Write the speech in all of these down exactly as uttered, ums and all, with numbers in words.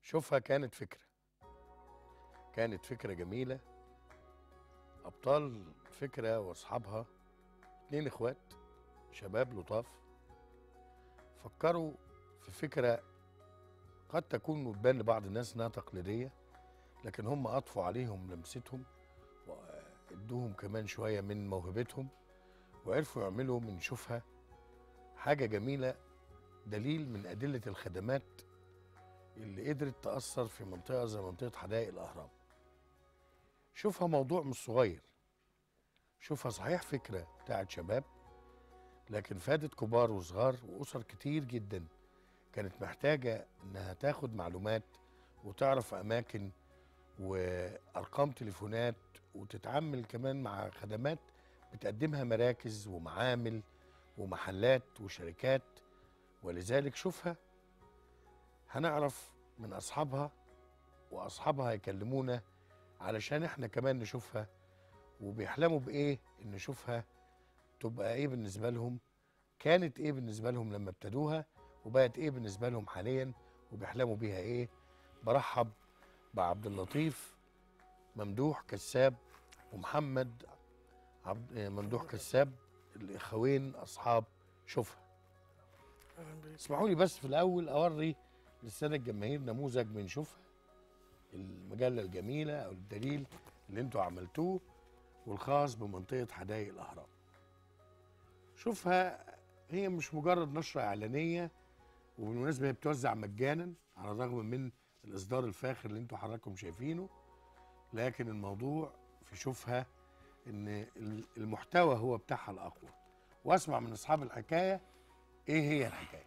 شوفها كانت فكرة كانت فكرة جميلة. أبطال فكرة وأصحابها اتنين إخوات شباب لطاف، فكروا في فكرة قد تكون تبان لبعض الناس إنها تقليدية، لكن هم أضفوا عليهم لمستهم وادوهم كمان شوية من موهبتهم، وعرفوا يعملوا من شوفها حاجة جميلة، دليل من أدلة الخدمات اللي قدرت تأثر في منطقة زي منطقة حدائق الأهرام. شوفها موضوع مش صغير، شوفها صحيح فكرة بتاعت شباب، لكن فادت كبار وصغار وأسر كتير جدا كانت محتاجة إنها تاخد معلومات وتعرف أماكن وأرقام تليفونات، وتتعامل كمان مع خدمات بتقدمها مراكز ومعامل ومحلات وشركات. ولذلك شوفها هنعرف من أصحابها، وأصحابها هيكلمونا علشان احنا كمان نشوفها، وبيحلموا بإيه إن نشوفها تبقى إيه بالنسبة لهم، كانت إيه بالنسبة لهم لما ابتدوها، وبقت إيه بالنسبة لهم حاليا، وبيحلموا بيها إيه. برحب بعبد اللطيف ممدوح كساب ومحمد عبد ممدوح كساب، الأخوين أصحاب شوفها. اسمحوا لي بس في الأول أوري للسادة الجماهير نموذج من شوفها، المجلة الجميلة أو الدليل اللي انتوا عملتوه والخاص بمنطقة حدائق الأهرام. شوفها هي مش مجرد نشرة إعلانية، وبالمناسبة هي بتوزع مجانا على الرغم من الإصدار الفاخر اللي انتوا حضراتكم شايفينه، لكن الموضوع في شوفها إن المحتوى هو بتاعها الأقوى. وأسمع من أصحاب الحكاية إيه هي الحكاية.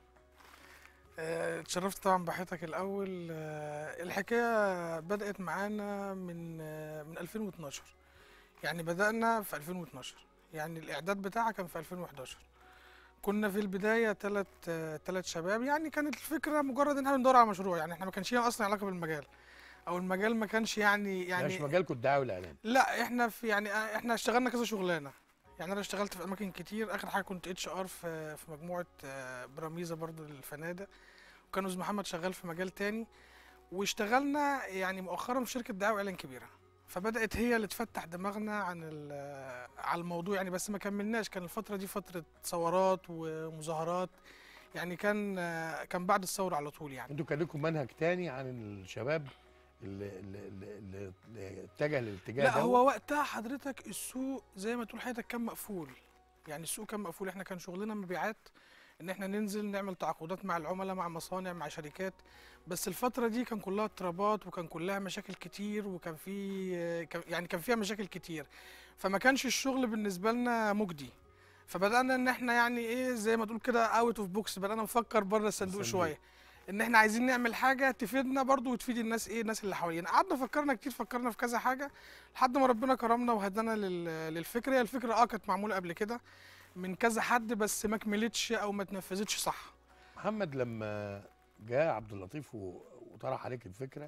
آه، اتشرفت طبعا بحضرتك الاول. آه، الحكايه بدات معانا من آه، من ألفين واتناشر، يعني بدانا في ألفين واتناشر، يعني الاعداد بتاعها كان في ألفين وحداشر. كنا في البدايه ثلاث ثلاث شباب، يعني كانت الفكره مجرد ان احنا بندور على مشروع، يعني احنا ما كانش لنا اصلا علاقه بالمجال، او المجال ما كانش يعني يعني مش يعني مجالكم الدعاية والإعلان؟ لا، احنا في يعني آه، احنا اشتغلنا كذا شغلانه. يعني انا اشتغلت في اماكن كتير، اخر حاجه كنت اتش ار في في مجموعه آه، براميزا برضو للفنادق، وكان استاذ محمد شغال في مجال تاني. واشتغلنا يعني مؤخرا في شركه دعايه واعلان كبيره، فبدات هي اللي تفتح دماغنا عن ال- على الموضوع يعني. بس ما كملناش، كان الفتره دي فتره ثورات ومظاهرات، يعني كان كان بعد الثوره على طول يعني. انتوا كان لكم منهج تاني عن الشباب اللي اللي اللي, اللي اتجه للاتجاه لا، دوت؟ هو وقتها حضرتك السوق زي ما تقول حضرتك كان مقفول، يعني السوق كان مقفول. احنا كان شغلنا مبيعات، ان احنا ننزل نعمل تعاقدات مع العملاء، مع مصانع، مع شركات. بس الفترة دي كان كلها اضطرابات، وكان كلها مشاكل كتير، وكان في كان- يعني كان فيها مشاكل كتير، فما كانش الشغل بالنسبة لنا مجدي. فبدأنا ان احنا يعني ايه زي ما تقول كده اوت اوف بوكس، بدأنا نفكر بره الصندوق الصندوق. شوية، ان احنا عايزين نعمل حاجة تفيدنا برضو وتفيد الناس، ايه الناس اللي حوالينا. قعدنا فكرنا كتير، فكرنا في كذا حاجة لحد ما ربنا كرمنا وهدانا لل- للفكرة. هي الفكرة اه كانت معمولة قبل كده من كذا حد، بس ما كملتش او ما اتنفذتش صح. محمد، لما جاء عبد اللطيف و- وطرح عليك الفكره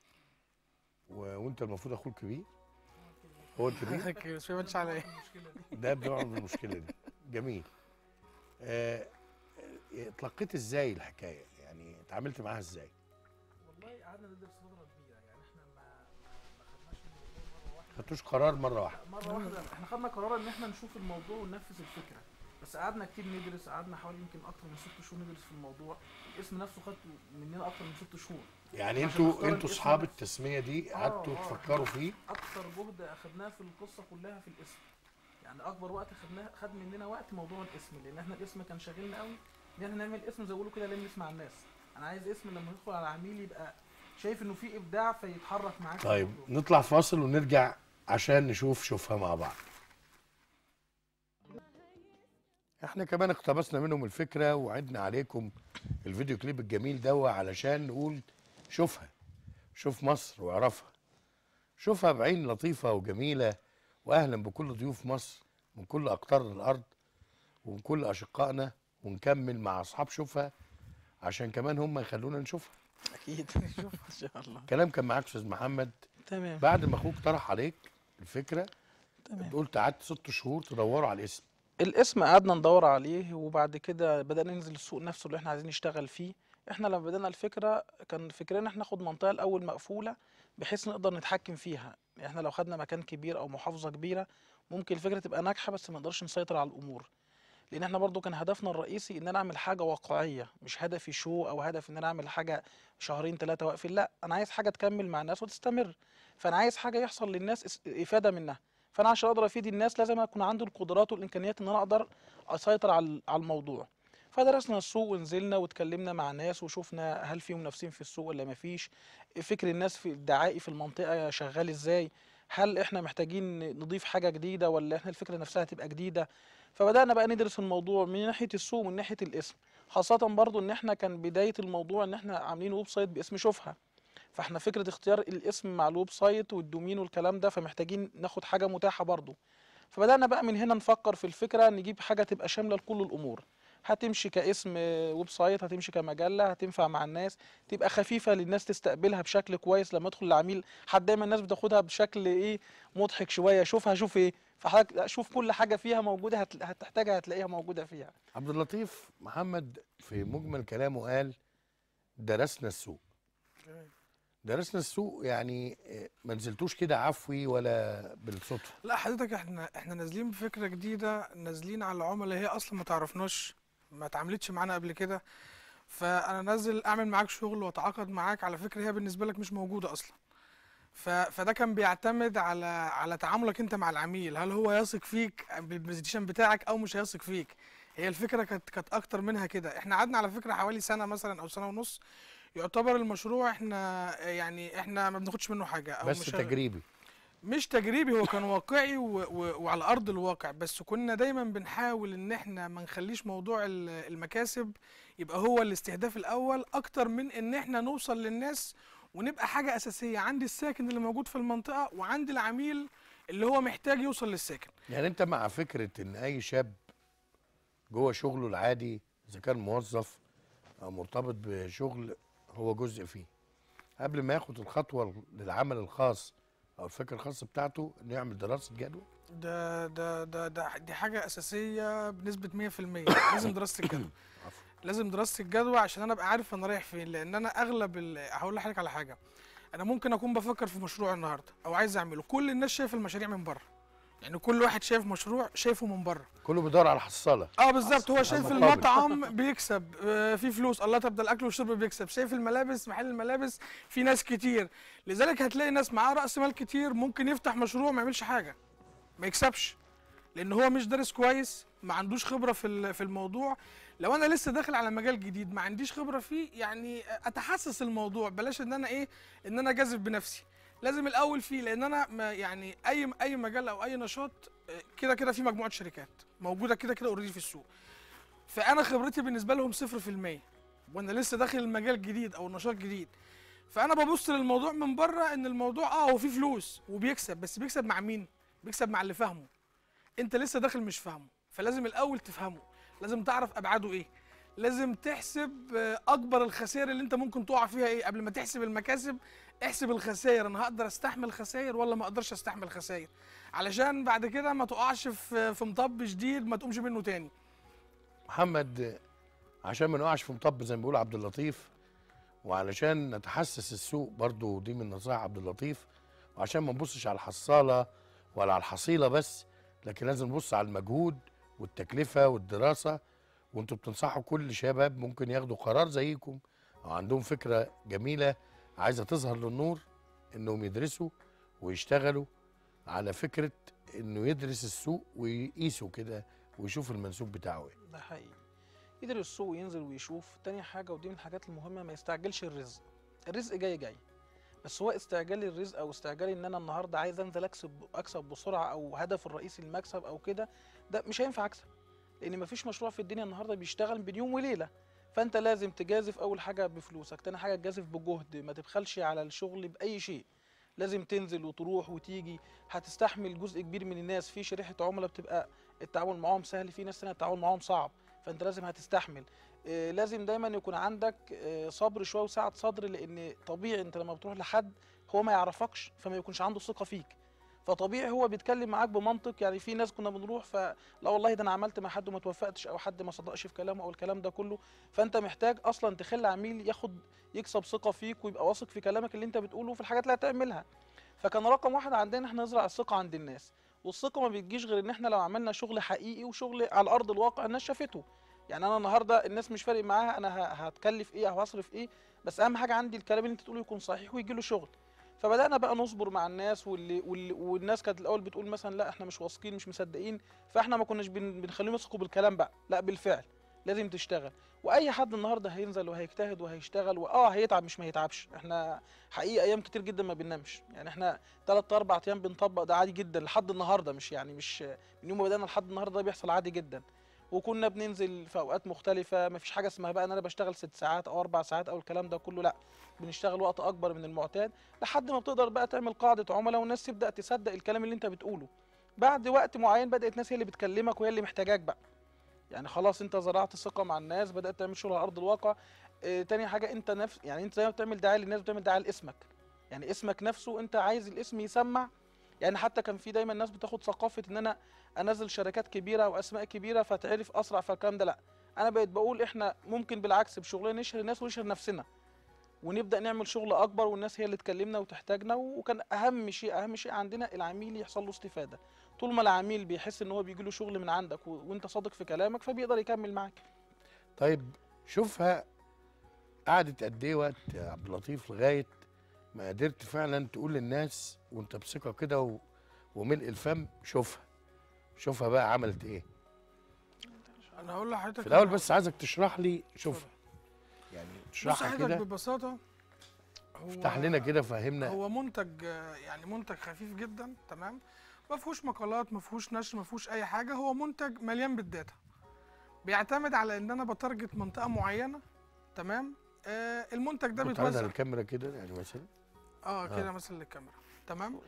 و... وانت المفروض اخوه الكبير، هو الكبير مش فاهمش على ايه. ده بيقعد من المشكله دي. جميل. آه، آه، اتلقيت ازاي الحكايه؟ يعني اتعاملت معاها ازاي؟ والله قعدنا ندرس فترة كبيرة، يعني احنا ما ما ما خدناش الموضوع مرة واحدة. خدتوش قرار مره واحده؟ لا، مرة واحدة احنا خدنا قرار ان احنا نشوف الموضوع وننفذ الفكرة، بس قعدنا كتير ندرس، قعدنا حوالي يمكن اكتر من ست شهور ندرس في الموضوع. الاسم نفسه خد مننا اكتر من ست شهور يعني عشان انتوا نختار انتوا الاسم اصحاب نفسه. التسميه دي اه قعدتوا اه تفكروا احنا فيه؟ اكتر جهد اخدناه في القصة كلها في الاسم، يعني اكبر وقت خدناه خد مننا وقت موضوع الاسم، لان احنا الاسم كان شاغلنا قوي، ان احنا نعمل اسم زي ما بيقولوا كده لم يسمع الناس. انا عايز اسم لما يدخل على عميل يبقى شايف انه في ابداع فيتحرك معاك في طيب الموضوع. نطلع فاصل ونرجع عشان نشوف شوفها مع بعض. احنا كمان اقتبسنا منهم الفكرة وعدنا عليكم الفيديو كليب الجميل ده علشان نقول شوفها، شوف مصر واعرفها، شوفها بعين لطيفة وجميلة. واهلا بكل ضيوف مصر من كل اقطار الارض ومن كل اشقائنا، ونكمل مع اصحاب شوفها عشان كمان هم يخلونا نشوفها. اكيد نشوف ان شاء الله. الكلام كان معاك استاذ محمد. تمام. بعد ما اخوك طرح عليك الفكرة تمام. قلت قعدت ست شهور تدوروا على الاسم. الاسم قعدنا ندور عليه، وبعد كده بدأنا ننزل السوق نفسه اللي احنا عايزين نشتغل فيه. احنا لما بدأنا الفكرة كان فكرنا احنا ناخد منطقة الأول مقفولة بحيث نقدر نتحكم فيها. يعني احنا لو خدنا مكان كبير أو محافظة كبيرة ممكن الفكرة تبقى ناجحة بس ما نقدرش نسيطر على الأمور، لأن احنا برضو كان هدفنا الرئيسي إن أنا أعمل حاجة واقعية، مش هدفي شو أو هدف إن أنا أعمل حاجة شهرين ثلاثة واقفين، لا أنا عايز حاجة تكمل مع الناس وتستمر. فأنا عايز حاجة يحصل للناس اس- إفادة منها. فأنا عشان أقدر أفيد الناس لازم أكون عندي القدرات والإمكانيات إن أنا أقدر أسيطر على على الموضوع. فدرسنا السوق ونزلنا واتكلمنا مع ناس وشوفنا هل في منافسين في السوق ولا مفيش، فكر الناس في الدعائي في المنطقة شغال ازاي، هل احنا محتاجين نضيف حاجة جديدة ولا احنا الفكرة نفسها هتبقى جديدة. فبدأنا بقى ندرس الموضوع من ناحية السوق ومن ناحية الاسم، خاصة برضو ان احنا كان بداية الموضوع ان احنا عاملين ويب سايت باسم شوفها. فاحنا فكرة اختيار الاسم مع الويب سايت والدومين والكلام ده فمحتاجين ناخد حاجة متاحة برضو. فبدأنا بقى من هنا نفكر في الفكرة نجيب حاجة تبقى شاملة لكل الأمور، هتمشي كاسم ويب سايت، هتمشي كمجلة، هتنفع مع الناس، تبقى خفيفة للناس تستقبلها بشكل كويس لما يدخل العميل. حد دايما الناس بتاخدها بشكل ايه، مضحك شوية، شوفها شوف ايه، فحضرتك شوف كل حاجة فيها موجودة هت- هتحتاجها هتلاقيها موجودة فيها. عبد اللطيف محمد في مجمل كلامه قال درسنا السوق. درسنا السوق يعني آه، ما نزلتوش كده عفوي ولا بالصدفه. لا حضرتك، احنا احنا نازلين بفكره جديده، نازلين على عملاء هي اصلا ما تعرفناش، ما اتعاملتش معانا قبل كده. فانا نازل اعمل معاك شغل واتعاقد معاك على فكره هي بالنسبه لك مش موجوده اصلا. ف... فده كان بيعتمد على على تعاملك انت مع العميل، هل هو يثق فيك بالبرزنتيشن بتاعك او مش هيثق فيك. هي الفكره كانت كانت اكتر منها كده. احنا قعدنا على فكره حوالي سنه مثلا او سنه ونص، يعتبر المشروع احنا يعني احنا ما بناخدش منه حاجه او بس مش تجريبي. مش تجريبي، هو كان واقعي و... و... وعلى ارض الواقع. بس كنا دايما بنحاول ان احنا ما نخليش موضوع ال- المكاسب يبقى هو الاستهداف الاول، اكتر من ان احنا نوصل للناس ونبقى حاجه اساسيه عند الساكن اللي موجود في المنطقه وعند العميل اللي هو محتاج يوصل للساكن. يعني انت مع فكره ان اي شاب جوه شغله العادي اذا كان موظف او مرتبط بشغل هو جزء فيه، قبل ما ياخد الخطوه للعمل الخاص او الفكره الخاصه بتاعته انه يعمل دراسه جدوى. ده ده ده ده دي حاجه اساسيه بنسبه مية في المية. لازم دراسه الجدوى. عفوا. لازم دراسه الجدوى عشان انا ابقى عارف انا رايح فين. لان انا اغلب ال- هقول لحضرتك على حاجه، انا ممكن اكون بفكر في مشروع النهارده او عايز اعمله، كل الناس شايف المشاريع من بره. يعني كل واحد شايف مشروع شايفه من بره. كله بيدور على الحصاله. اه بالظبط، هو شايف المقابل. المطعم بيكسب آه في فلوس، الله طب ده الاكل والشرب بيكسب. شايف الملابس، محل الملابس في ناس كتير. لذلك هتلاقي ناس معاه راس مال كتير ممكن يفتح مشروع ما يعملش حاجه، ما يكسبش، لان هو مش دارس كويس، ما عندوش خبره في ال- في الموضوع. لو انا لسه داخل على مجال جديد ما عنديش خبره فيه، يعني اتحسس الموضوع، بلاش ان انا ايه، ان انا جازف بنفسي. لازم الاول فيه، لان انا ما يعني اي اي مجال او اي نشاط آه، كده كده في مجموعه شركات موجوده كده كده اوريدي في السوق. فانا خبرتي بالنسبه لهم صفر في المية وانا لسه داخل المجال جديد او النشاط جديد. فانا ببص للموضوع من بره ان الموضوع اه هو فيه فلوس وبيكسب، بس بيكسب مع مين؟ بيكسب مع اللي فاهمه. انت لسه داخل مش فاهمه، فلازم الاول تفهمه، لازم تعرف ابعاده ايه، لازم تحسب آه، اكبر الخسائر اللي انت ممكن تقع فيها ايه قبل ما تحسب المكاسب. احسب الخسائر، انا هقدر استحمل خسائر ولا ما اقدرش استحمل خسائر، علشان بعد كده ما تقعش في في مطب شديد ما تقومش منه تاني. محمد، عشان ما نقعش في مطب زي ما بيقول عبد اللطيف، وعلشان نتحسس السوق برضو دي من نصائح عبد اللطيف، وعشان ما نبصش على الحصاله ولا على الحصيله بس، لكن لازم نبص على المجهود والتكلفه والدراسه. وانتوا بتنصحوا كل شباب ممكن ياخدوا قرار زيكم او عندهم فكره جميله عايزه تظهر للنور، انهم يدرسوا ويشتغلوا على فكره انه يدرس السوق ويقيسوا كده ويشوف المنسوب بتاعه ايه. ده حقيقي، يدرس السوق وينزل ويشوف. تاني حاجة ودي من الحاجات المهمة، ما يستعجلش الرزق. الرزق جاي جاي، بس هو استعجال الرزق او استعجال ان انا النهارده عايز انزل اكسب اكسب بسرعه او هدف الرئيسي المكسب او كده، ده مش هينفع اكسب. لان مفيش مشروع في الدنيا النهارده بيشتغل بين يوم وليله. فانت لازم تجازف اول حاجه بفلوسك، تاني حاجه تجازف بجهد، ما تبخلش على الشغل باي شيء. لازم تنزل وتروح وتيجي، هتستحمل جزء كبير من الناس. في شريحه عملاء بتبقى التعامل معاهم سهل، في ناس تانية التعامل معاهم صعب، فانت لازم هتستحمل. آه، لازم دايما يكون عندك آه، صبر شويه وسعه صدر، لان طبيعي انت لما بتروح لحد هو ما يعرفكش فما يكونش عنده ثقه فيك، فطبيعي هو بيتكلم معاك بمنطق. يعني في ناس كنا بنروح فلا والله ده انا عملت مع حد وما توفقتش، او حد ما صدقش في كلامه او الكلام ده كله. فانت محتاج اصلا تخلي عميل ياخد يكسب ثقه فيك ويبقى واثق في كلامك اللي انت بتقوله في الحاجات اللي هتعملها. فكان رقم واحد عندنا احنا نزرع الثقه عند الناس. والثقه ما بتجيش غير ان احنا لو عملنا شغل حقيقي وشغل على ارض الواقع الناس شافته. يعني انا النهارده الناس مش فارق معاها انا ه- هتكلف ايه او هصرف ايه، بس اهم حاجه عندي الكلام اللي انت تقوله يكون صحيح ويجي له شغل. فبدانا بقى نصبر مع الناس واللي, واللي والناس كانت الاول بتقول مثلا لا احنا مش واثقين مش مصدقين، فاحنا ما كناش بن بنخليهم يثقوا بالكلام بقى، لا بالفعل لازم تشتغل. واي حد النهارده هينزل وهيجتهد وهيشتغل واه هيتعب مش ما يتعبش. احنا حقيقه ايام كتير جدا ما بننامش، يعني احنا ثلاث اربع ايام بنطبق ده عادي جدا لحد النهارده، مش يعني مش من يوم ما بدانا لحد النهارده ده بيحصل عادي جدا. وكنا بننزل في اوقات مختلفه، مفيش حاجه اسمها بقى ان انا بشتغل ست ساعات او اربع ساعات او الكلام ده كله، لا بنشتغل وقت اكبر من المعتاد لحد ما بتقدر بقى تعمل قاعده عملاء والناس تبدا تصدق الكلام اللي انت بتقوله. بعد وقت معين بدات ناس هي اللي بتكلمك وهي اللي محتاجاك بقى. يعني خلاص انت زرعت ثقه مع الناس، بدات تعمل شغل على ارض الواقع. اه تاني حاجه انت نفس يعني انت زي ما بتعمل دعايه للناس بتعمل دعايه لاسمك. يعني اسمك نفسه انت عايز الاسم يسمع. يعني حتى كان في دايما الناس بتاخد ثقافه ان انا انزل شركات كبيره واسماء كبيره فتعرف اسرع فالكلام ده، لا انا بقيت بقول احنا ممكن بالعكس بشغلنا نشهر الناس ونشهر نفسنا ونبدا نعمل شغل اكبر والناس هي اللي تكلمنا وتحتاجنا. وكان اهم شيء اهم شيء عندنا العميل يحصل له استفاده. طول ما العميل بيحس ان هو بيجي له شغل من عندك و... وانت صادق في كلامك فبيقدر يكمل معاك. طيب شوفها قعدت قد ايه وقت يا عبد اللطيف لغايه ما قدرت فعلا تقول للناس وانت بثقه كده و... وملء الفم شوفها شوفها بقى عملت ايه؟ انا هقول لحضرتك في الاول أنا- بس عايزك تشرح لي شوفها، يعني بص تشرحها حضرتك كده، ببساطه، هو افتح لنا كده فهمنا. هو منتج آه، يعني منتج خفيف جدا، تمام، ما فيهوش مقالات، ما فيهوش نشر، ما فيهوش اي حاجه. هو منتج مليان بالداتا، بيعتمد على ان انا بتارجت منطقه معينه، تمام. آه المنتج ده كنت عايز على بيتوزع الكاميرا كده يعني مثلا. اه كده آه. مثلا للكاميرا، تمام.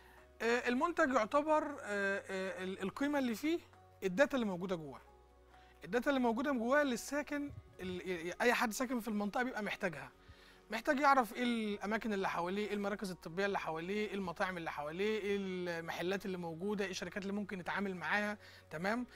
آه المنتج يعتبر آه آه ال- القيمه اللي فيه الداتا اللي موجوده جواه. الداتا اللي موجوده جواه للساكن، ال- اي حد ساكن في المنطقه بيبقى محتاجها. محتاج يعرف ايه الاماكن اللي حواليه، ايه المراكز الطبيه اللي حواليه، ايه المطاعم اللي حواليه، ايه المحلات اللي موجوده، ايه الشركات اللي ممكن يتعامل معاها، تمام.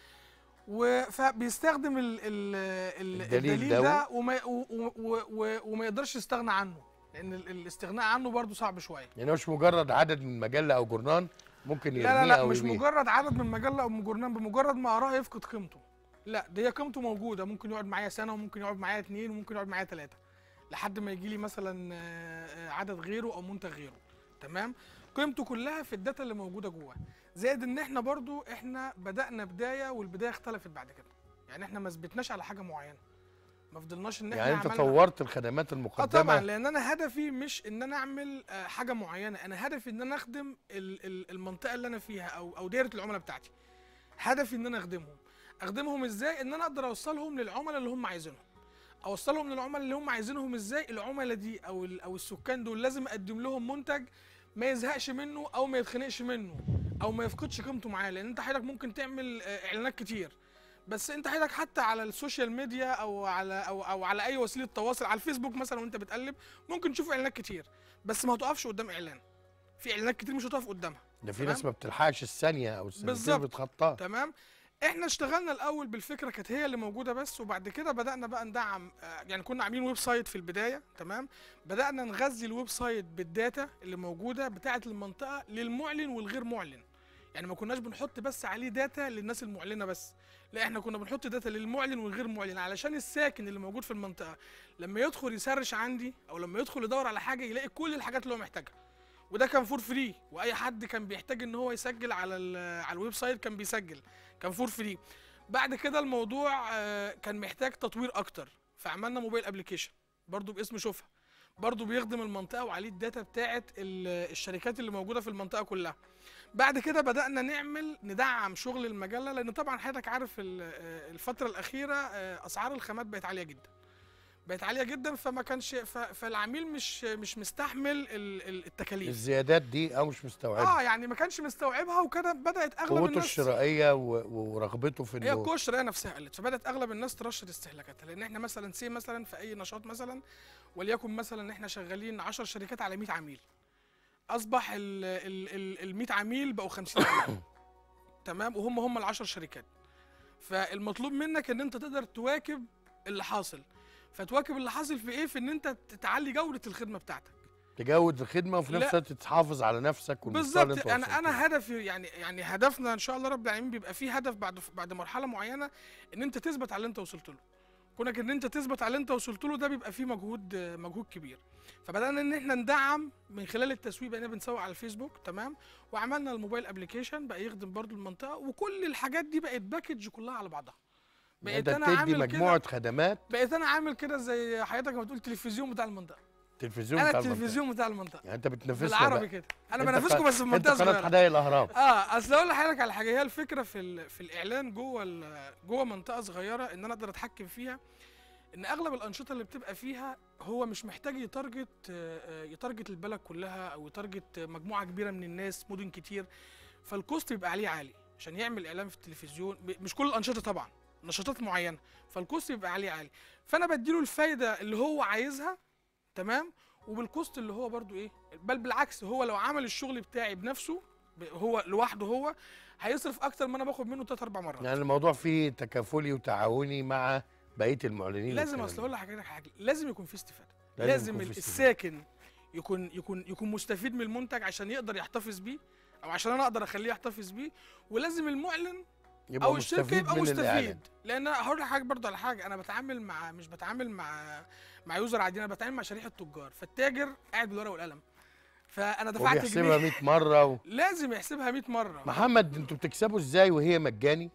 و- فبيستخدم ال ال ال الدليل الدليل ده ده وما, و- و- و- وما يقدرش يستغنى عنه، لان ال- الاستغناء عنه برضو صعب شويه. يعني مش مجرد عدد من مجله او جورنان ممكن لا لا يرميه لا او مش يبيع. مجرد عدد من مجله او من جورنال بمجرد ما قراه يفقد قيمته. لا، دي هي قيمته موجوده، ممكن يقعد معايا سنه وممكن يقعد معايا اتنين وممكن يقعد معايا تلاته لحد ما يجي لي مثلا آه، آه، عدد غيره او منتج غيره، تمام. قيمته كلها في الداتا اللي موجوده جواه. زائد ان احنا برضو احنا بدانا بدايه والبدايه اختلفت بعد كده. يعني احنا ما ثبتناش على حاجه معينه، ما فضلناش ان احنا يعني انت عملنا- طورت الخدمات اه المقدمه. طبعا، لان انا هدفي مش ان انا اعمل آه، حاجه معينه، انا هدفي ان انا اخدم ال- ال- المنطقه اللي انا فيها او او دايره العملاء بتاعتي. هدفي ان انا اخدمهم. اخدمهم ازاي؟ ان انا اقدر اوصلهم للعملاء اللي هم عايزينهم. اوصلهم للعملاء اللي هم عايزينهم ازاي؟ العملاء دي او ال- او السكان دول لازم اقدم لهم منتج ما يزهقش منه او ما يتخنقش منه او ما يفقدش قيمته معاه. لان انت حضرتك ممكن تعمل آه، اعلانات كتير، بس انت حضرتك حتى على السوشيال ميديا او على او او على اي وسيله تواصل، على الفيسبوك مثلا وانت بتقلب ممكن تشوف اعلانات كتير، بس ما هتقفش قدام اعلان. في اعلانات كتير مش هتقف قدامها. ده في تمام؟ ناس ما بتلحقش الثانيه او الثانيتين بالظبط. بتخطاها. تمام. احنا اشتغلنا الاول بالفكره كانت هي اللي موجوده بس، وبعد كده بدانا بقى ندعم. آه، يعني كنا عاملين ويب سايت في البدايه، تمام. بدانا نغذي الويب سايت بالداتا اللي موجوده بتاعه المنطقه للمعلن والغير معلن. يعني ما كناش بنحط بس عليه داتا للناس المعلنه بس، لا احنا كنا بنحط داتا للمعلن والغير معلن علشان الساكن اللي موجود في المنطقه لما يدخل يسرش عندي او لما يدخل يدور على حاجه يلاقي كل الحاجات اللي هو محتاجها. وده كان فور فري، واي حد كان بيحتاج ان هو يسجل على ال- على الويب سايت كان بيسجل، كان فور فري. بعد كده الموضوع آه، كان محتاج تطوير اكتر، فعملنا موبايل ابلكيشن برضو باسم شوفها، برضو بيخدم المنطقه وعليه الداتا بتاعه ال- الشركات اللي موجوده في المنطقه كلها. بعد كده بدانا نعمل ندعم شغل المجله، لان طبعا حضرتك عارف ال- آه، الفتره الاخيره آه، اسعار الخامات بقت عاليه جدا، بقت عاليه جدا، فما كانش ف- فالعميل مش مش مستحمل ال- ال- التكاليف. الزيادات دي او مش مستوعبها. اه يعني ما كانش مستوعبها، وكده بدات اغلب قوته الناس الشرائيه و- ورغبته في هي انه القوه الشرائيه نفسها قلت، فبدات اغلب الناس ترشد استهلاكاتها. لان احنا مثلا سي مثلا في اي نشاط مثلا، وليكن مثلا احنا شغالين عشر شركات على مية عميل. اصبح ال ال ال مية عميل بقوا خمسين عميل. تمام، وهم هم ال عشر شركات. فالمطلوب منك ان انت تقدر تواكب اللي حاصل. فتواكب اللي حاصل في ايه؟ في ان انت تعلي جوده الخدمه بتاعتك، تجود الخدمه وفي نفس لا. الوقت تحافظ على نفسك والمستوى اللي انت بالظبط. انا وصلت له. انا هدفي يعني يعني هدفنا ان شاء الله رب العالمين بيبقى فيه هدف بعد بعد مرحله معينه ان انت تثبت على اللي انت وصلت له. كونك ان انت تثبت على اللي انت وصلت له ده بيبقى فيه مجهود مجهود كبير. فبدانا ان احنا ندعم من خلال التسويق، بقينا بنسوق على الفيسبوك. تمام، وعملنا الموبايل ابلكيشن بقى يخدم برضو المنطقه، وكل الحاجات دي بقت باكج كلها على بعضها. يعني بقيت انت انا بتدي عامل مجموعه كده خدمات. بقيت انا عامل كده زي حضرتك ما بتقول تلفزيون بتاع المنطقه. تلفزيون انا بتاع المنطقه. التلفزيون بتاع المنطقه يعني انت بتنافسنا بالعربي بقى. كده. انا انت بنافسكم ق- بس في انت منطقه قناه صغيره. حدائق الاهرام. اه اصل اقول لحضرتك على حاجه، هي الفكره في ال- في الاعلان جوه ال- جوه منطقه صغيره ان انا اقدر اتحكم فيها. ان اغلب الانشطه اللي بتبقى فيها هو مش محتاج يتارجت آه، آه، يتارجت البلد كلها او يتارجت مجموعه كبيره من الناس، مدن كتير. فالكوست بيبقى عليه عالي عشان يعمل اعلان في التلفزيون. ب- مش كل الانشطه طبعا، نشاطات معينه، فالكوست بيبقى عليه عالي. فانا بديله الفايده اللي هو عايزها. تمام، وبالكوست اللي هو برضو ايه، بل بالعكس، هو لو عمل الشغل بتاعي بنفسه ب- هو لوحده هو هيصرف اكتر ما انا باخد منه تلات اربع مرات. يعني الموضوع فيه تكافلي وتعاوني مع بقيه المعلنين. لازم والكلام اصل ده. اقول لحضرتك حاجه، لازم يكون في استفاده. لازم لازم, يكون لازم في استفادة. الساكن يكون يكون يكون مستفيد من المنتج عشان يقدر يحتفظ بيه، او عشان انا اقدر اخليه يحتفظ بيه. ولازم المعلن يبقى او الشركه مستفيد يبقى من مستفيد. الإعلان. لان هقول لحضرتك برضه على حاجه، انا بتعامل مع مش بتعامل مع مع يوزر عادي، انا بتعامل مع شريحه تجار. فالتاجر قاعد بالورقه والقلم، فانا دفعت وبيحسبها جنيه مية مره و... لازم يحسبها مية مره. محمد، انتوا بتكسبوا ازاي وهي مجاني؟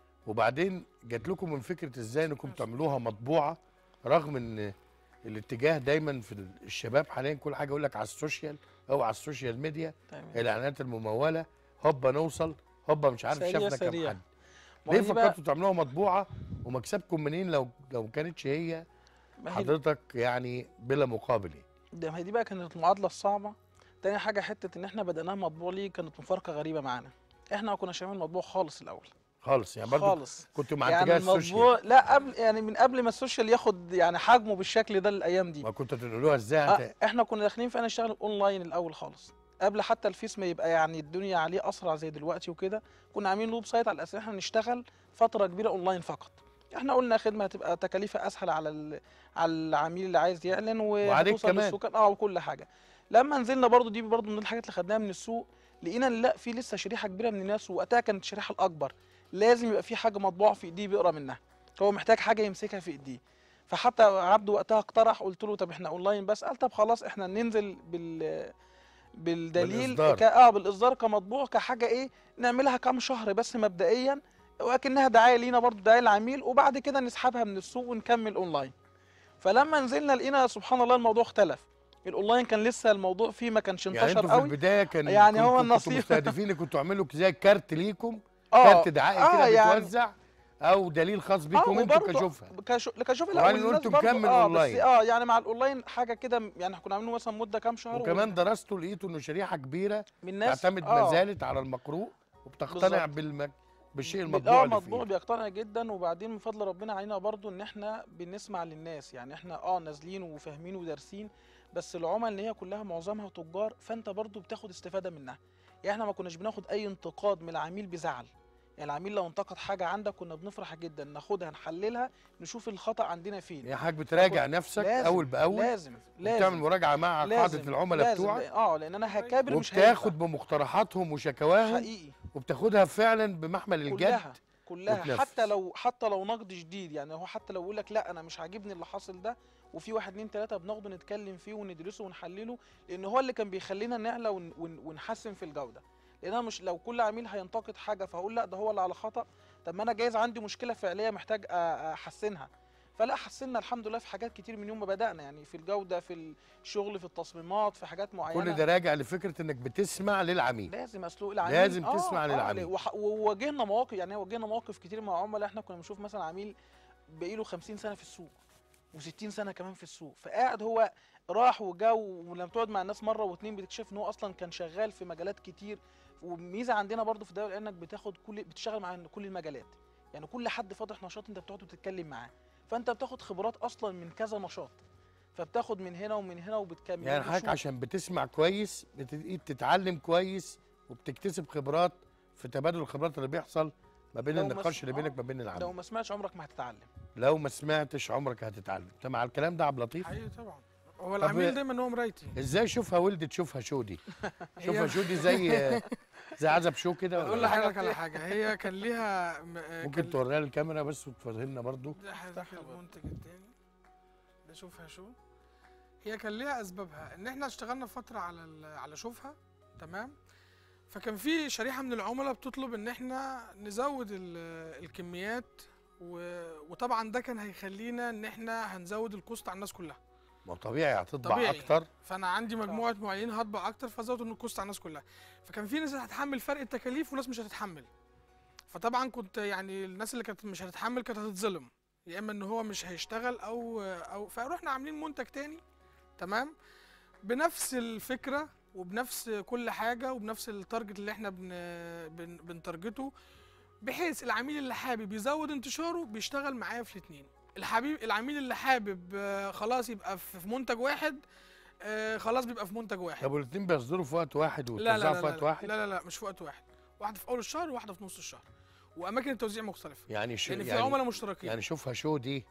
وبعدين جات لكم من فكره ازاي انكم تعملوها مطبوعه، رغم ان الاتجاه دايما في الشباب حاليا كل حاجه يقول لك على السوشيال او على السوشيال ميديا، تمام. الاعلانات المموله، هوبا نوصل، هوبا مش عارف سريع شافنا كام سريع. حد. ما ليه هي دي بقى- فكرتوا تعملوها مطبوعه؟ ومكسبكم منين لو لو كانتش هي ما هي حضرتك يعني بلا مقابل؟ يعني ده ما هي دي بقى كانت المعادله الصعبه. تاني حاجه حته ان احنا بدأناها مطبوع ليه كانت مفارقه غريبه معانا. احنا ما كناش عاملين مطبوع خالص الاول خالص، يعني برضو خالص. كنتوا مع يعني اتجاه المطبوع السوشيال. لا قبل، يعني من قبل ما السوشيال ياخد يعني حجمه بالشكل ده الايام دي. ما كنتوا تنقلوها ازاي؟ آه انت احنا كنا داخلين في انا اشتغل اونلاين الاول خالص، قبل حتى الفيس ما يبقى يعني الدنيا عليه اسرع زي دلوقتي وكده. كنا عاملين ويب سايت على اساس احنا نشتغل فتره كبيره اونلاين فقط. احنا قلنا خدمه هتبقى تكاليفها اسهل على ال... على العميل اللي عايز يعلن وعليك وهتوصل كمان. للسوق اه وكل حاجه. لما نزلنا برضو دي برضو من الحاجات اللي خدناها من السوق، لقينا ان لا، في لسه شريحه كبيره من الناس، ووقتها كانت الشريحه الاكبر لازم يبقى في حاجه مطبوعه في ايديه بيقرا منها. هو محتاج حاجه يمسكها في ايديه. فحتى عبده وقتها اقترح، قلت له طب احنا اونلاين بس، قال طب خلاص احنا ننزل بال بالدليل بالإصدار. ك... اه بالاصدار كمطبوع كحاجه ايه، نعملها كام شهر بس مبدئيا، واكنها دعايه لينا برضو، دعايه للعميل، وبعد كده نسحبها من السوق ونكمل اونلاين. فلما نزلنا لقينا سبحان الله الموضوع اختلف. الاونلاين كان لسه الموضوع فيه ما كانش يعني انتشر انتوا في قوي. البدايه كان يعني هو كنتوا- كنتوا النصيب. مستهدفين كنتوا تعملوا زي كارت ليكم، اه كارت دعائي كده يعني بيتوزع، او دليل خاص اه بيكم انتوا وبرضه كشوفها. كشو... كشوف لا، وبعدين والناس قلتوا برضه نكمل اه أونلاين. بس اه يعني مع الاونلاين حاجه كده، يعني كنا عاملينه مثلا مده كام شهر وكمان درستوا لقيتوا انه شريحه كبيره من الناس تعتمد ما اه زالت على المقروء وبتقتنع بالظبط. بالمج... بالشيء بال- المطبوع اه اللي مطبوع فيه. بيقتنع جدا. وبعدين من فضل ربنا علينا برضو ان احنا بنسمع للناس. يعني احنا اه نازلين وفاهمين ودارسين، بس العملاء اللي هي كلها معظمها تجار، فانت برضو بتاخد استفاده منها. يعني احنا ما كناش بناخد اي انتقاد من العميل بزعل. يعني العميل لو انتقد حاجه عندك كنا بنفرح جدا، ناخدها نحللها نشوف الخطا عندنا فين. يعني حضرتك بتراجع نفسك لازم اول باول، لازم وبتعمل لازم مراجعه مع قاعده لازم العملاء لازم بتوعك، اه لان انا هكابر مش وبتاخد هينفع. بمقترحاتهم وشكواهم، حقيقي وبتاخدها فعلا بمحمل الجد. كلها كلها وتنفذ. حتى لو حتى لو نقد شديد. يعني هو حتى لو يقول لك لا انا مش عاجبني اللي حاصل ده، وفي واحد اتنين تلاته بناخده نتكلم فيه وندرسه ونحلله، لان هو اللي كان بيخلينا نعلى ون ون ونحسن في الجوده. لان انا مش لو كل عميل هينتقد حاجه فهقول لا ده هو اللي على خطا، طب ما انا جايز عندي مشكله فعليه محتاج أ- احسنها. فلا حسنا الحمد لله في حاجات كتير من يوم ما بدانا، يعني في الجوده، في الشغل، في التصميمات، في حاجات معينه. كل ده راجع لفكره انك بتسمع للعميل. لازم اسلوق العميل لازم آه تسمع آه للعميل. وح- وواجهنا مواقف، يعني واجهنا مواقف كتير مع عملاء. احنا كنا بنشوف مثلا عميل بقيله خمسين سنه في السوق و60 سنه كمان في السوق، فقاعد هو راح وجا، ولما تقعد مع الناس مره واتنين بتكتشف ان هو اصلا كان شغال في مجالات كتير. وميزه عندنا برضو في الدوله انك بتاخد كل بتشتغل مع كل المجالات. يعني كل حد فاتح نشاط انت بتقعد وتتكلم معاه، فانت بتاخد خبرات اصلا من كذا نشاط. فبتاخد من هنا ومن هنا وبتكمل يعني حضرتك وبتشوف. عشان بتسمع كويس بتبتدي تتعلم كويس وبتكتسب خبرات في تبادل الخبرات اللي بيحصل ما بين لو ما النقاش س- اللي بينك آه، ما بين لو العميل. ما سمعتش عمرك ما هتتعلم. لو ما سمعتش عمرك هتتعلم. انت مع الكلام ده يا عبد اللطيف؟ حقيقي طبعا. هو العميل دايما هو مرايتي. ازاي شوفها ولدت شوفها شو دي؟ شوفها هي- شو دي زي زي عزب شو كده اقول ولا إيه؟ لحضرتك على حاجه، هي كان ليها م- آه، ممكن كان- توريها للكاميرا بس وتفهمنا برضو. ده حضرتك المنتج التاني ده شوفها شو. هي كان ليها اسبابها ان احنا اشتغلنا فتره على ال- على شوفها، تمام. فكان في شريحه من العملاء بتطلب ان احنا نزود ال- الكميات و- وطبعا ده كان هيخلينا ان احنا هنزود الكوست على الناس كلها. ما هو طبيعي هتطبع طبيعي. اكتر. فانا عندي مجموعه معينين هطبع اكتر فزودوا ان الكوست على الناس كلها. فكان في ناس هتتحمل فرق التكاليف وناس مش هتتحمل. فطبعا كنت يعني الناس اللي كانت مش هتتحمل كانت هتتظلم، يا اما ان هو مش هيشتغل او او فروحنا عاملين منتج تاني، تمام، بنفس الفكره وبنفس كل حاجه وبنفس التارجت اللي احنا بن بن بنتارجته، بحيث العميل اللي حابب يزود انتشاره بيشتغل معايا في الاثنين. الحبيب العميل اللي حابب آه، خلاص يبقى في في منتج واحد، آه، خلاص بيبقى في منتج واحد. طب والاثنين بيصدروا في وقت واحد لا لا وتوزعوا لا في لا, وقت واحد؟ لا لا لا مش في وقت واحد، واحده في اول الشهر وواحده في نص الشهر، واماكن التوزيع مختلفه، يعني شو لان في يعني عملاء مشتركين. يعني شوفها شو دي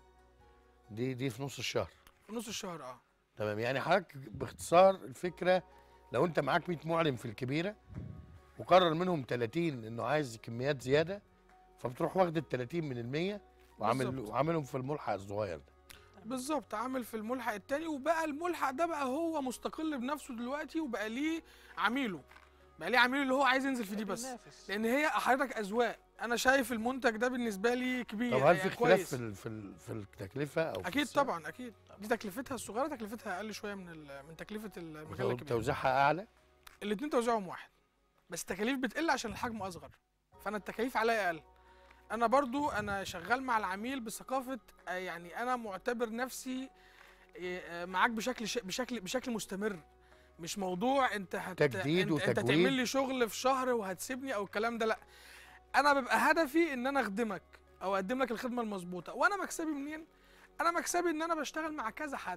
دي دي في نص الشهر. في نص الشهر اه. تمام. يعني حضرتك باختصار الفكره لو انت معاك مية معلن في الكبيره وقرر منهم تلاتين انه عايز كميات زياده، فبتروح واخد ال تلاتين من ال مية وعامل بالظبط. وعاملهم في الملحق الصغير ده. بالظبط، عامل في الملحق التاني، وبقى الملحق ده بقى هو مستقل بنفسه دلوقتي، وبقى ليه عميله، بقى ليه عميله اللي هو عايز ينزل في دي بس، بينافس. لان هي حضرتك اذواق. انا شايف المنتج ده بالنسبه لي كبير، طب هل في يعني اختلاف كويس. في ال- في ال- في التكلفه او في اكيد السعر؟ طبعا اكيد. دي تكلفتها الصغيره، تكلفتها اقل شويه من ال- من تكلفه المجله وتو- الكبيره. توزيعها اعلى؟ الاثنين توزيعهم واحد، بس التكاليف بتقل عشان الحجم اصغر، فانا التكاليف عليا اقل. انا برضو انا شغال مع العميل بثقافه، آه، يعني انا معتبر نفسي آه، معاك بشكل ش- بشكل بشكل مستمر، مش موضوع انت هت تجديد انت, انت وتجويد. تعمل لي شغل في شهر وهتسيبني او الكلام ده، لا. انا ببقى هدفي ان انا اخدمك او اقدم لك الخدمه المظبوطه. وانا مكسبي منين؟ انا مكسبي ان انا بشتغل مع كذا حد،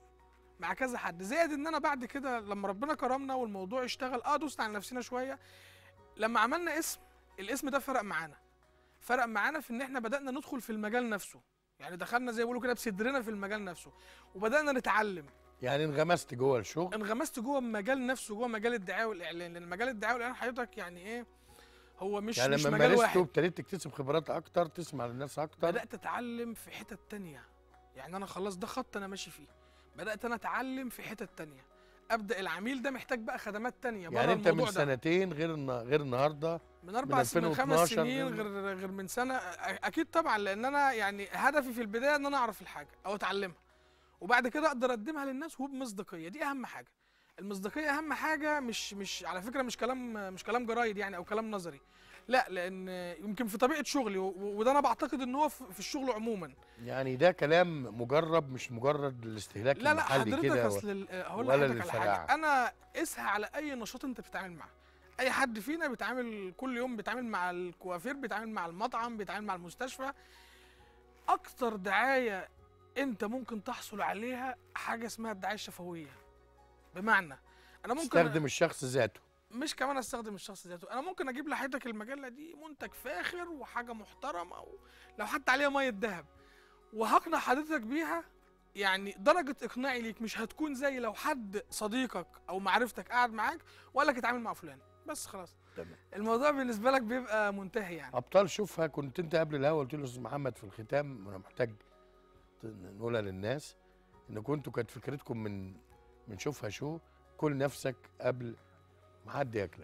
مع كذا حد، زائد ان انا بعد كده لما ربنا كرمنا والموضوع اشتغل، اه دوسنا على نفسنا شويه. لما عملنا اسم، الاسم ده فرق معانا، فرق معانا في ان احنا بدانا ندخل في المجال نفسه، يعني دخلنا زي ما بيقولوا كده بصدرنا في المجال نفسه، وبدانا نتعلم. يعني انغمست جوه الشغل. انغمست جوه المجال نفسه، جوه مجال الدعايه والاعلان، لان مجال الدعايه والاعلان حضرتك يعني ايه، هو مش يعني مش لما مجال مارسته واحد. ابتديت تكتسب خبرات اكتر، تسمع للناس اكتر. بدات اتعلم في حتت تانية، يعني انا خلاص ده خط انا ماشي فيه، بدات انا اتعلم في حتت تانية، ابدا العميل ده محتاج بقى خدمات تانية بره يعني انت من الموضوع ده. سنتين غير النا- غير النهارده، من اربع سنين، من خمس ألفين واتناشر سنين، غير- غير غير من سنه. أ- اكيد طبعا، لان انا يعني هدفي في البدايه ان انا اعرف الحاجه او اتعلمها، وبعد كده اقدر اقدمها للناس وبمصداقيه. دي اهم حاجه، المصداقيه اهم حاجه. مش مش على فكره مش كلام مش كلام جرايد يعني او كلام نظري، لا، لان يمكن في طبيعه شغلي، و- وده انا بعتقد ان هو في في الشغل عموما. يعني ده كلام مجرب مش مجرد الاستهلاك لا لا المحلي حضرتك كده. اصل ال- هقول ولا لحضرتك على للفلاحة. حاجه، انا قسها على اي نشاط انت بتتعامل معاه. اي حد فينا بيتعامل كل يوم، بيتعامل مع الكوافير، بيتعامل مع المطعم، بيتعامل مع المستشفى. اكتر دعايه انت ممكن تحصل عليها حاجه اسمها الدعايه الشفويه، بمعنى انا ممكن استخدم الشخص ذاته. مش كمان استخدم الشخص ذاته، انا ممكن اجيب لحضرتك المجله دي منتج فاخر وحاجه محترمه، او لو حتى عليها ميه ذهب، وهقنع حضرتك بيها. يعني درجه اقناعي ليك مش هتكون زي لو حد صديقك او معرفتك قاعد معاك وقال لك اتعامل مع فلان، بس خلاص تمام. الموضوع بالنسبه لك بيبقى منتهي يعني. ابطال شوفها، كنت انت قبل الهوا قلت له استاذ محمد في الختام وانا محتاج نقولها للناس ان كنتوا كانت فكرتكم من من شوفها شو كل نفسك قبل ما حد ياكلك.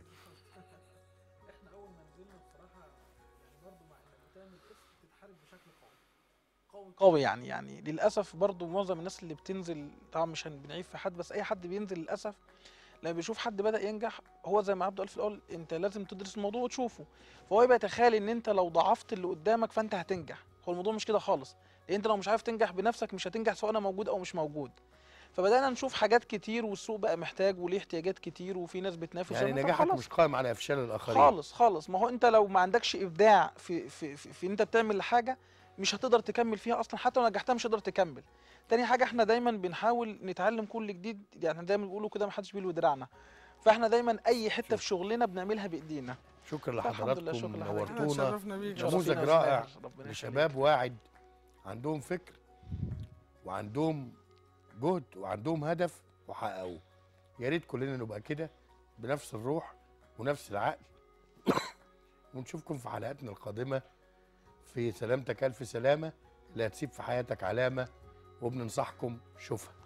احنا اول ما نزلنا بصراحه يعني برضه مع انك بتعمل اسم بتتحارب بشكل قوي قوي قوي يعني يعني للاسف برضو معظم الناس اللي بتنزل، طبعا مش بنعيب في حد، بس اي حد بينزل للاسف لما بيشوف حد بدأ ينجح، هو زي ما عبده قال في الاول، انت لازم تدرس الموضوع وتشوفه، فهو يبقى يتخيل ان انت لو ضعفت اللي قدامك فانت هتنجح. هو الموضوع مش كده خالص، لان انت لو مش عارف تنجح بنفسك مش هتنجح سواء انا موجود او مش موجود. فبدأنا نشوف حاجات كتير والسوق بقى محتاج وليه احتياجات كتير وفي ناس بتنافس، يعني ومثلا نجاحك خلاص. مش قائم على افشال الاخرين خالص خالص. ما هو انت لو ما عندكش ابداع في في في, في انت بتعمل حاجه، مش هتقدر تكمل فيها اصلا، حتى لو نجحتها مش هتقدر تكمل. تاني حاجه احنا دايما بنحاول نتعلم كل جديد، يعني دايما بيقولوا كده ما حدش بيلوي دراعنا، فاحنا دايما اي حته في شغلنا بنعملها بايدينا. شكرا فالحمد لله، لحضراتكم، شكرا لحضرتك. احنا نورتونا. اتشرفنا بيك. شرفينا نموذج يا رائع أستاذ، ربنا يخليك. لشباب واعد عندهم فكر وعندهم جهد وعندهم هدف وحققوه. يا ريت كلنا نبقى كده بنفس الروح ونفس العقل. ونشوفكم في حلقاتنا القادمه في سلامتك الف سلامه اللي هتسيب في حياتك علامه، وبننصحكم شوفها.